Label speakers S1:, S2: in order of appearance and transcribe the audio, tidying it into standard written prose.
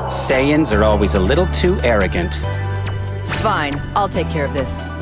S1: Saiyans are always a little too arrogant.
S2: Fine, I'll take care of this.